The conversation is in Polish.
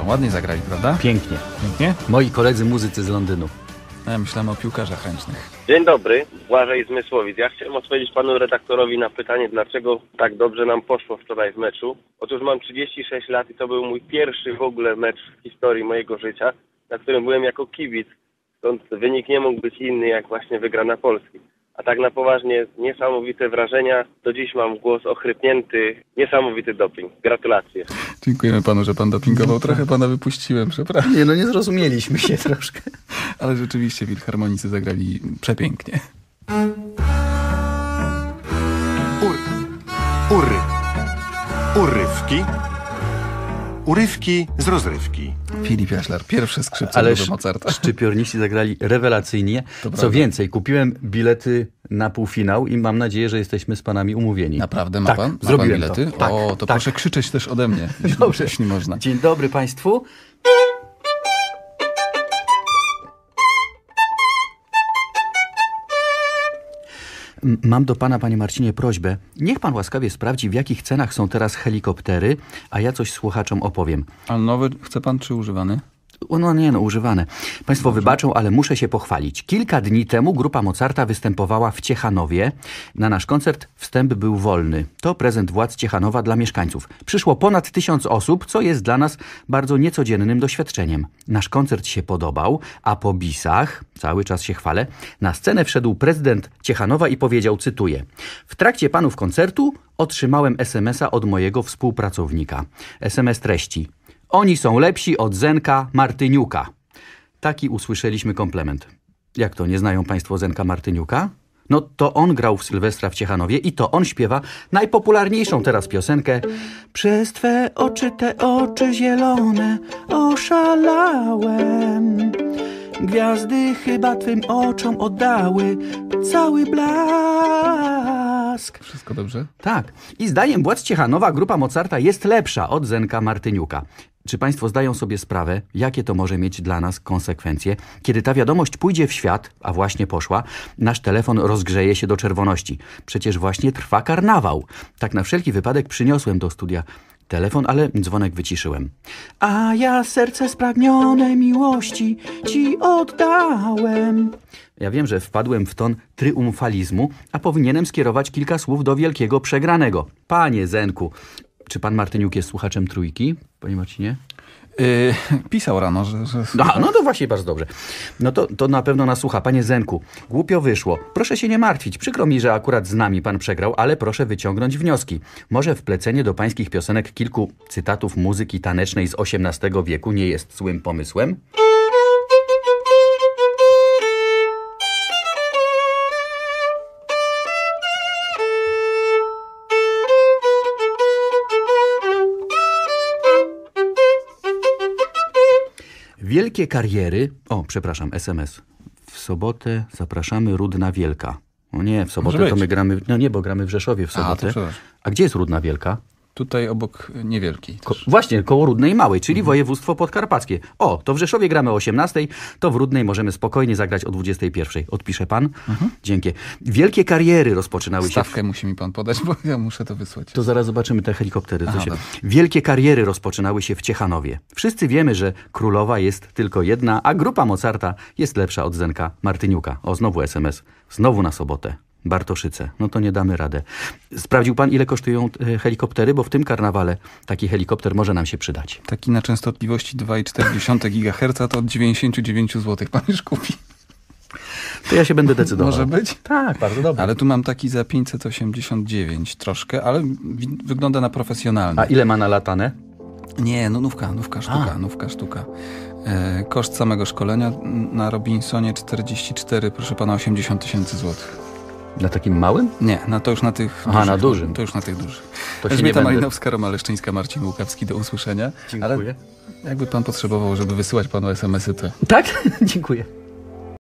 ładnie zagrali, prawda? Pięknie. Pięknie? Moi koledzy muzycy z Londynu. Ja myślałem o piłkarzach ręcznych. Dzień dobry, Błażej z Mysłowic. Ja chciałem odpowiedzieć panu redaktorowi na pytanie, dlaczego tak dobrze nam poszło wczoraj w meczu. Otóż mam 36 lat i to był mój pierwszy w ogóle mecz w historii mojego życia, na którym byłem jako kibic. Stąd wynik nie mógł być inny jak właśnie wygrana Polski. A tak na poważnie, niesamowite wrażenia. Do dziś mam głos ochrypnięty. Niesamowity doping. Gratulacje. Dziękujemy panu, że pan dopingował. Trochę pana wypuściłem, przepraszam. Nie, no nie zrozumieliśmy się troszkę. Ale rzeczywiście filharmonicy zagrali przepięknie. Urywki. Urywki z rozrywki. Filip Jaślar, pierwsze skrzypce Ale do Mozarta. szczypiorniści zagrali rewelacyjnie. Co więcej, kupiłem bilety na półfinał i mam nadzieję, że jesteśmy z panami umówieni. Naprawdę ma Tak, pan? Ma zrobiłem pan bilety? to. Tak, o, to tak. proszę krzyczeć też ode mnie, Dobrze. jeśli można. Dzień dobry państwu. Mam do pana, panie Marcinie, prośbę. Niech pan łaskawie sprawdzi, w jakich cenach są teraz helikoptery, a ja coś słuchaczom opowiem. A nowy chce pan czy używany? No, używane. Państwo wybaczą, ale muszę się pochwalić. Kilka dni temu grupa Mozarta występowała w Ciechanowie. Na nasz koncert wstęp był wolny. To prezent władz Ciechanowa dla mieszkańców. Przyszło ponad 1000 osób, co jest dla nas bardzo niecodziennym doświadczeniem. Nasz koncert się podobał, a po bisach, cały czas się chwalę, na scenę wszedł prezydent Ciechanowa i powiedział, cytuję: w trakcie panów koncertu otrzymałem SMS-a od mojego współpracownika. SMS treści: oni są lepsi od Zenka Martyniuka. Taki usłyszeliśmy komplement. Jak to, nie znają państwo Zenka Martyniuka? No to on grał w Sylwestra w Ciechanowie i to on śpiewa najpopularniejszą teraz piosenkę. Przez twe oczy, te oczy zielone, oszalałem. Gwiazdy chyba twym oczom oddały cały blask. Wszystko dobrze? Tak. I zdaniem władz Ciechanowa grupa Mozarta jest lepsza od Zenka Martyniuka. Czy państwo zdają sobie sprawę, jakie to może mieć dla nas konsekwencje? Kiedy ta wiadomość pójdzie w świat, a właśnie poszła, nasz telefon rozgrzeje się do czerwoności. Przecież właśnie trwa karnawał. Tak na wszelki wypadek przyniosłem do studia telefon, ale dzwonek wyciszyłem. A ja serce spragnione miłości ci oddałem. Ja wiem, że wpadłem w ton triumfalizmu, a powinienem skierować kilka słów do wielkiego przegranego. Panie Zenku, czy pan Martyniuk jest słuchaczem Trójki, panie Marcinie? Pisał rano, że... No to właśnie bardzo dobrze. No to na pewno nas słucha. Panie Zenku, głupio wyszło. Proszę się nie martwić. Przykro mi, że akurat z nami pan przegrał, ale proszę wyciągnąć wnioski. Może wplecenie do pańskich piosenek kilku cytatów muzyki tanecznej z XVIII wieku nie jest złym pomysłem? Wielkie kariery... SMS. W sobotę zapraszamy Rudna Wielka. O nie, w sobotę to my gramy... No nie, bo gramy w Rzeszowie w sobotę. A gdzie jest Rudna Wielka? Tutaj obok Niewielkiej. Właśnie, koło Rudnej Małej, czyli województwo podkarpackie. O, to w Rzeszowie gramy o 18:00, to w Rudnej możemy spokojnie zagrać o 21:00. Odpisze pan? Dzięki. Wielkie kariery rozpoczynały się... Stawkę musi mi pan podać, bo ja muszę to wysłać. To zaraz zobaczymy te helikoptery. Wielkie kariery rozpoczynały się w Ciechanowie. Wszyscy wiemy, że królowa jest tylko jedna, a grupa Mozarta jest lepsza od Zenka Martyniuka. O, znowu SMS. Znowu na sobotę. Bartoszyce. No to nie damy radę. Sprawdził pan, ile kosztują helikoptery? Bo w tym karnawale taki helikopter może nam się przydać. Taki na częstotliwości 2,4 GHz to od 99 zł pan już kupi. To ja się będę decydował. Może być? Tak, bardzo dobrze. Ale tu mam taki za 589 troszkę, ale wygląda na profesjonalny. A ile ma nalatane? Nie, no nówka sztuka. Koszt samego szkolenia na Robinsonie 44, proszę pana, 80 000 złotych. Na takim małym? Nie, to już na tych dużych. Na dużym. To już na tych dużych. To się Elżbieta Malinowska, Roma Leszczyńska, Marcin Łukawski, do usłyszenia. Dziękuję. Ale jakby pan potrzebował, żeby wysyłać panu SMS-y, to... Tak? Dziękuję.